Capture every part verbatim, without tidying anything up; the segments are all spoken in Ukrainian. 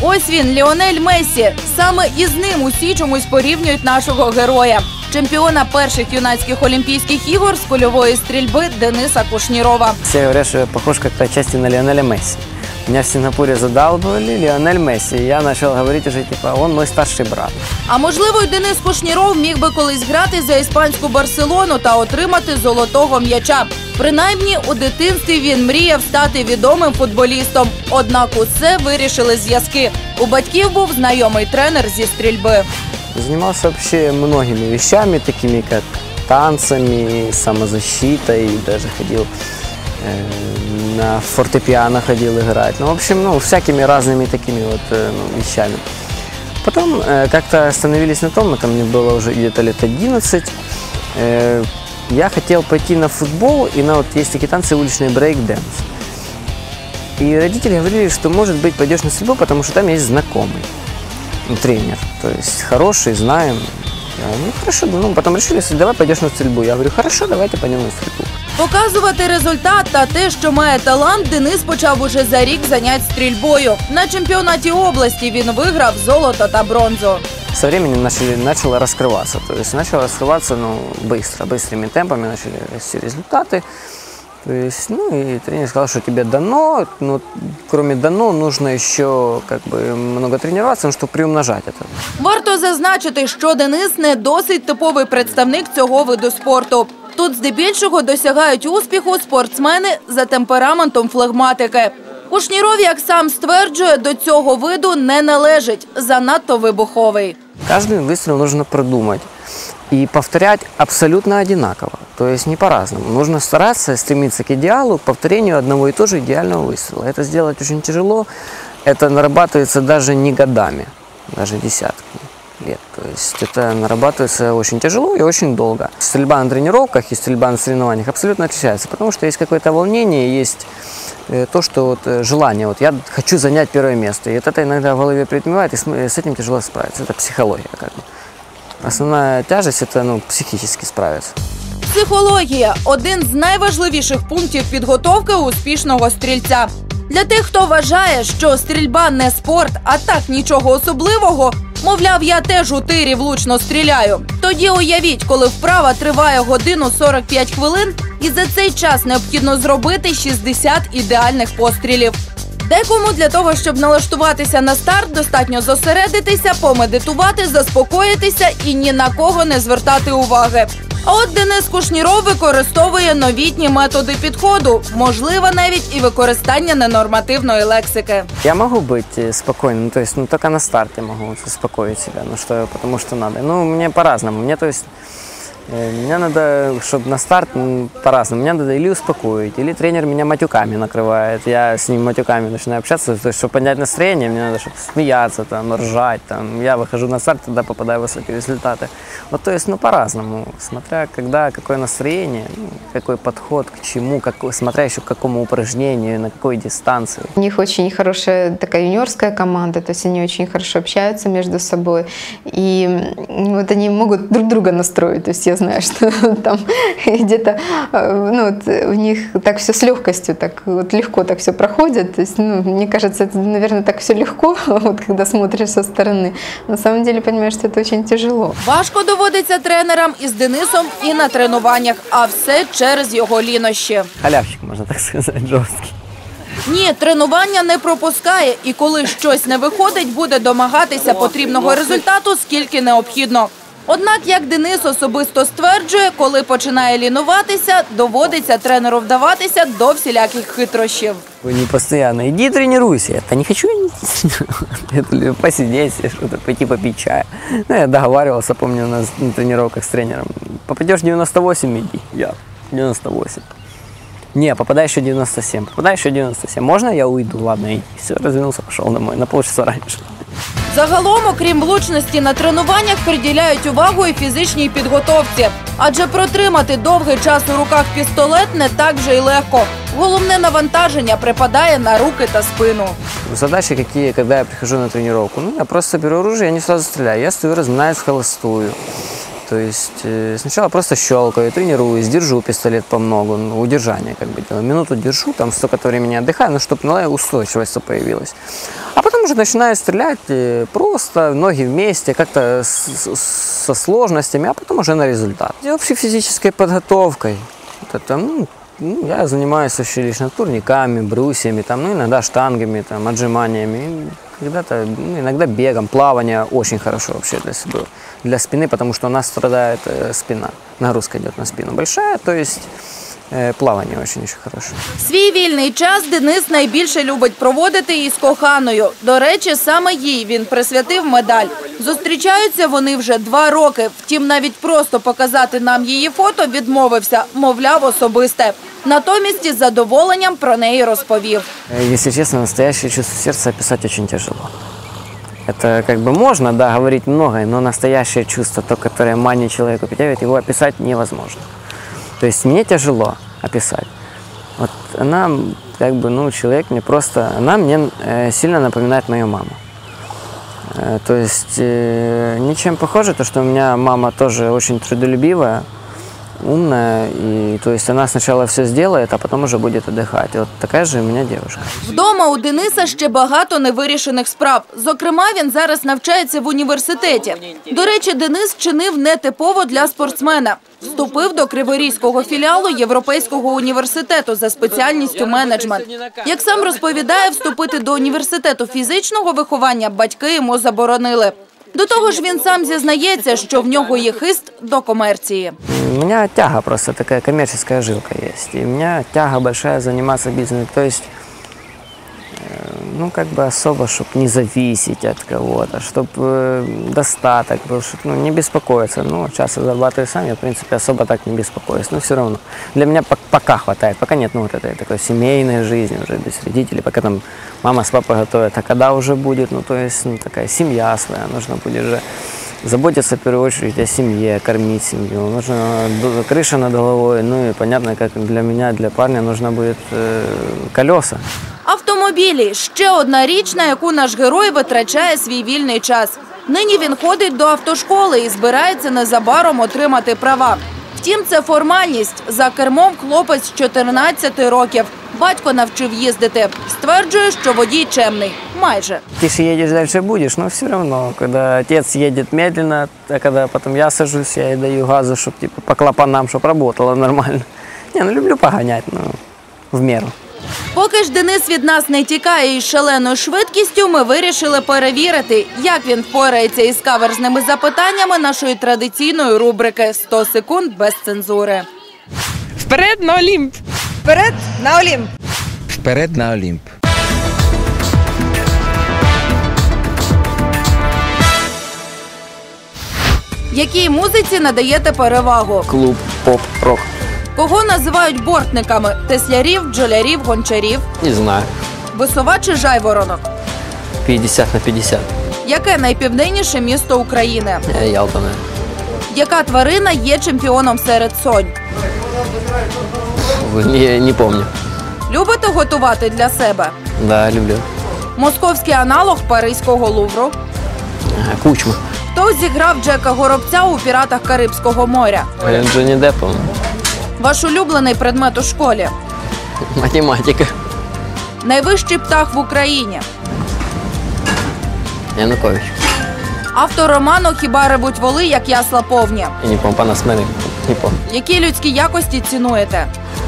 Ось він, Ліонель Мессі. Саме із ним усі чомусь порівнюють нашого героя. Чемпіона перших юнацьких Олімпійських ігор з кульової стрільби Дениса Кушнірова. Все говорят, что я похож как-то отчасти на Лионеля Месси. Меня в Сингапуре задалбывали Лионель Месси. И я начал говорить уже, типа, он мой старший брат. А можливо, й Денис Кушніров міг би колись грати за іспанську Барселону та отримати золотого м'яча. Принаймні, у дитинстві він мріяв стати відомим футболістом. Однак усе вирішили зв'язки. У батьків був знайомий тренер зі стрільби. Занимался вообще многими вещами, такими как танцами, самозащитой, даже ходил э, на фортепиано ходил играть. Ну, в общем, ну, всякими разными такими вот э, ну, вещами. Потом э, как-то остановились на том, это мне было уже где-то лет одиннадцать, э, я хотел пойти на футбол, и на вот есть такие танцы уличные брейк-дэнс. И родители говорили, что, может быть, пойдешь на стрельбу, потому что там есть знакомый тренер, то есть хороший, знаем. Я, ну хорошо, ну потом решили, давай пойдешь на стрельбу. Я говорю, хорошо, давайте пойдем на стрельбу. Показувати результат та те, що має талант, Денис почав уже за рік занять стрільбою. На чемпіонаті області він виграв золото та бронзу. Со временем начали, начало раскрываться, то есть начало раскрываться, ну, быстро, быстрыми темпами начали расти результаты. То есть, ну, и тренер сказал, что тебе дано, но кроме дано нужно еще как бы много тренироваться, чтобы приумножать это. Варто зазначити, що Денис не досить типовий представник цього виду спорту. Тут здебільшого досягають успіху спортсмени за темпераментом флегматики. Кушніров, як сам стверджує, до цього виду не належить, занадто вибуховий. Каждый выстрел нужно продумать и повторять абсолютно одинаково, то есть не по-разному. Нужно стараться стремиться к идеалу, к повторению одного и того же идеального выстрела. Это сделать очень тяжело, это нарабатывается даже не годами, даже десятками лет. То есть это нарабатывается очень тяжело и очень долго. Стрельба на тренировках и стрельба на соревнованиях абсолютно отличается, потому что есть какое-то волнение, есть то, что вот желание, вот я хочу занять первое место, и это иногда в голове притмевает, и с этим тяжело справиться. Это психология, как бы. Основна тяжесть – це, ну, психічно справитися. Психологія – один з найважливіших пунктів підготовки успішного стрільця. Для тих, хто вважає, що стрільба не спорт, а так нічого особливого, мовляв, я теж у тирі влучно стріляю. Тоді уявіть, коли вправа триває годину сорок п'ять хвилин, і за цей час необхідно зробити шістдесят ідеальних пострілів. Декому для того, щоб налаштуватися на старт, достатньо зосередитися, помедитувати, заспокоїтися і ні на кого не звертати уваги. А от Денис Кушніров використовує новітні методи підходу, можливо, навіть і використання ненормативної лексики. Я можу бути спокійним, то есть, ну, тільки на старті можу заспокоїти себе, ну, що, тому що треба. Ну, мені по-разному, мені, то есть, мне надо, чтобы на старт по-разному, мне надо или успокоить, или тренер меня матюками накрывает, я с ним матюками начинаю общаться, то есть, чтобы поднять настроение, мне надо, чтобы смеяться, там, ржать, там, я выхожу на старт, тогда попадаю в высокие результаты. Вот, то есть, ну, по-разному, смотря когда, какое настроение, ну, какой подход к чему, какой, смотря еще к какому упражнению, на какой дистанции. У них очень хорошая такая юниорская команда, то есть они очень хорошо общаются между собой, и вот они могут друг друга настроить, то есть я знаю, что там где-то, ну, вот у них так все с легкостью, так вот легко так все проходит. То есть, ну, мне кажется, это, наверное, так все легко, вот, когда смотришь со стороны. На самом деле понимаешь, что это очень тяжело. Важко доводиться тренерам із Денисом і на тренуваннях, а все через його лінощі. Халявщик, можна так сказати, жорсткий. Ні, тренування не пропускає, і коли щось не виходить, буде домагатися потрібного результату, скільки необхідно. Однак, як Денис особисто стверджує, коли починає лінуватися, доводиться тренеру вдаватися до всіляких хитрощів. Не постійно, іди тренуйся, я не хочу посидеть, что-то пойти попить чая. Ну, я договаривался, помню, у нас на тренировках с тренером. Попадешь девяносто восемь, иди. Я девяносто восемь. Не, попадай еще девяносто семь, попадай еще девяносто семь. Можно я уйду? Ладно, иди. Все, развернулся, пошел домой, на полчаса раньше. Загалом, окрім влучності на тренуваннях, приділяють увагу і фізичній підготовці. Адже протримати довгий час у руках пістолет не так вже й легко. Головне навантаження припадає на руки та спину. Задачи какие, когда я прихожу на тренировку? Ну, я просто беру оружие, я не сразу стреляю. Я стою, разминаюсь холостую. То есть э, сначала просто щелкаю, тренируюсь, держу пистолет по много, ну, удержание как бы делаю. Минуту держу, там столько времени отдыхаю, ну, чтобы ну, устойчивость появилась. А потом уже начинают стрелять э, просто, ноги вместе, как-то с- с- со сложностями, а потом уже на результат. И общей физической подготовкой. Вот это, ну, ну, я занимаюсь вообще лишь турниками, брусьями, там, ну, иногда штангами, там, отжиманиями. И когда-то, ну, иногда бегом, плавание очень хорошо вообще для, себя, для спины, потому что у нас страдает э, спина. Нагрузка идет на спину большая, то есть э, плавание очень еще хорошо. Свій вільний час Денис найбільше любить проводити із коханою. До речі, саме їй він присвятив медаль. Зустрічаються вони вже два роки. Втім, навіть просто показати нам її фото відмовився, мовляв, особисте. Натомість із задоволенням про неї розповів. Э, Если честно, настоящее чувство сердца описать очень тяжело. Это как бы можно, да, говорить многое, но настоящее чувство, то, которое мания человеку притягивает, его описать невозможно. То есть мне тяжело описать. Вот она, как бы, ну, человек мне просто, она мне э, сильно напоминает мою маму. Э, то есть э, ничем похоже, то, что у меня мама тоже очень трудолюбивая, умная, и то есть она сначала все сделает, а потом уже будет отдыхать. И вот такая же у меня девушка. Вдома у Дениса ще багато невирішених справ. Зокрема, він зараз навчається в університеті. До речі, Денис вчинив нетипово для спортсмена. Вступив до Криворізького філіалу Європейського університету за спеціальністю менеджмент. Як сам розповідає, вступити до університету фізичного виховання батьки йому заборонили. До того ж, він сам зізнається, що в нього є хист до комерції. У меня тяга просто, такая коммерческая жилка есть. И у меня тяга большая заниматься бизнесом. То есть, э, ну, как бы особо, чтобы не зависеть от кого-то, чтобы э, достаток был, чтобы, ну, не беспокоиться. Ну, часто зарабатываю сам, я, в принципе, особо так не беспокоюсь. Но все равно. Для меня пок- пока хватает. Пока нет, ну, вот этой такой семейной жизни уже без родителей. Пока там мама с папой готовят. А когда уже будет, ну, то есть, ну, такая семья своя, нужно будет же заботиться в первую очередь о семье, кормить семью. Нужно д- крыша над головой, ну и понятно, как для меня, для парня нужно будет э, колеса. Автомобілі – ще одна річ, на яку наш герой витрачає свій вільний час. Нині він ходить до автошколи і збирається незабаром отримати права. Втім, це формальність. За кермом хлопець з чотирнадцяти років. Батько навчив їздити. Стверджує, що водій чемний. Майже. Тише едешь, дальше будешь, но все равно, когда отец едет медленно, а когда потом я сажусь, я и даю газу, чтобы типа по клапанам, чтобы работало нормально. Не, ну люблю погонять, ну, в меру. Поки ж Денис від нас не тікає із шаленою швидкістю, ми вирішили перевірити, як він впорається із каверзними запитаннями нашої традиційної рубрики «сто секунд без цензури». Вперед на Олімп! Вперед на Олімп! Вперед на Олімп! Якій музиці надаєте перевагу? Клуб, поп, рок. Кого називають бортниками? Теслярів, бджолярів, гончарів? Не знаю. Висова чи жайворонок? пятьдесят на пятьдесят. Яке найпівденніше місто України? Ялта, наверное. Яка тварина є чемпіоном серед сонь? Не, не помню. Любите готувати для себе? Да, люблю. Московський аналог Паризького Лувру. Кучма. Хто зіграв Джека Горобця у «Піратах Карибського моря»? Джонни Депп, по-моему. Ваш улюблений предмет у школі? Математика. Найвищий птах в Україні? Янукович. Автор роману «Хіба ревуть воли, як ясла повні». Я не помню, Панас Мене, не помню. Які людські якості цінуєте?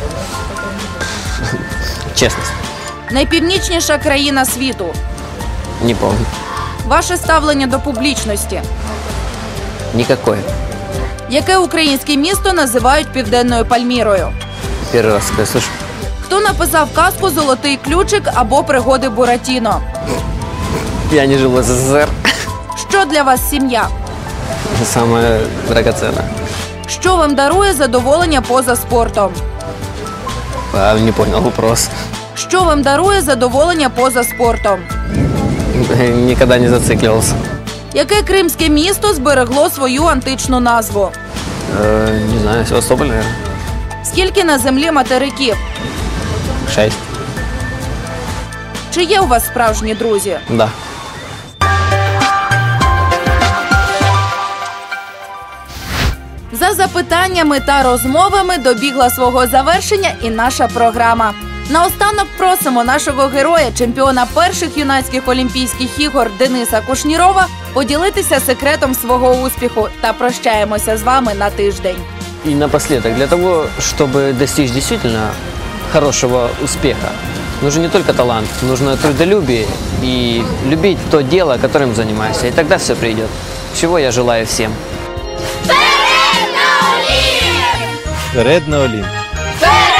Честность. Найпівнічніша країна світу? Не помню. Ваше ставлення до публічності? Никакое. Яке українське місто називають Південною Пальмірою? Первый раз такое слышу. Хто написав казку «Золотий ключик» або «Пригоди Буратіно»? Я не жил в СССР. Що для вас сім'я? Самое драгоценное. Що вам дарує задоволення поза спортом? А, не понял вопрос. Що вам дарує задоволення поза спортом? Никогда не зацикливался. Яке кримське місто зберегло свою античну назву? Э, не знаю, Севастополь, наверное. Скільки на землі материків? Шесть. Чи є у вас справжні друзі? Да. За запитаннями та розмовами добігла свого завершення і наша програма. Наостанок просимо нашого героя, чемпіона перших юнацьких Олімпійських ігор Дениса Кушнірова, поділитися секретом свого успіху та прощаємося з вами на тиждень. И напоследок, для того, чтобы достичь действительно хорошего успеха, нужен не только талант, нужно трудолюбие и любить то дело, которым занимаешься. И тогда все придет. Чего я желаю всем. Вперед на Олімп! Вперед!